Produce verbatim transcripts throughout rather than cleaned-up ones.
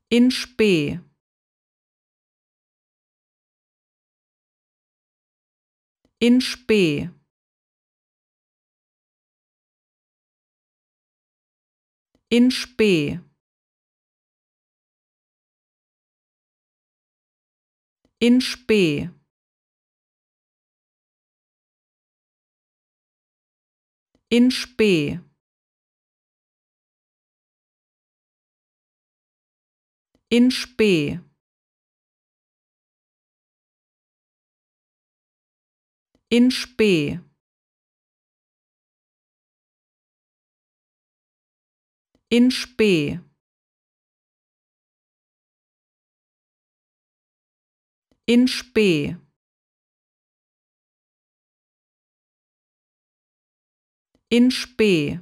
in spe, in spe, in spe, in spe, in spe, in spe, in spe, in spe, in spe, in spe,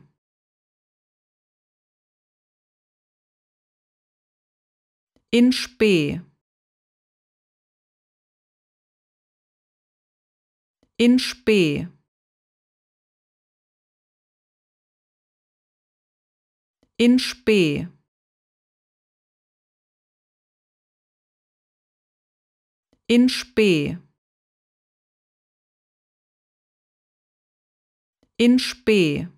in spe, in spe, in spe, in spe, in spe,